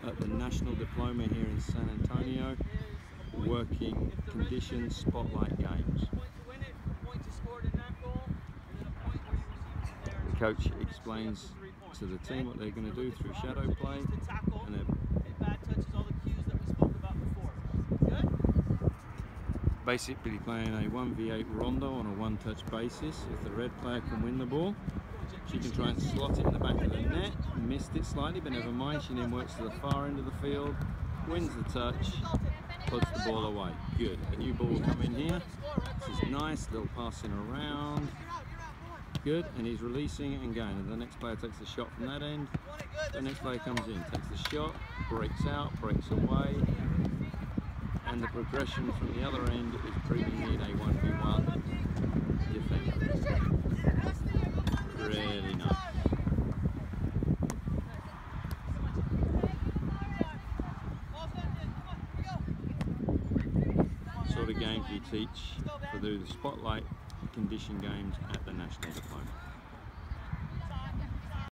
at the National Diploma here in San Antonio, working conditions spotlight games. The coach explains to the team what they're going to do through shadow play, and they're basically playing a 1v8 rondo on a one-touch basis. If the red player can win the ball, she can try and slot it in the back of the net. Missed it slightly, but never mind. She then works to the far end of the field, wins the touch, puts the ball away. Good. A new ball will come in here. This is nice. Little passing around. Good. And he's releasing it and going. And the next player takes the shot from that end. The next player comes in, takes the shot, breaks out, breaks away. And the progression from the other end is bringing in a 1v1 defender. Really nice. Sort of games we teach for the spotlight condition games at the National Diploma.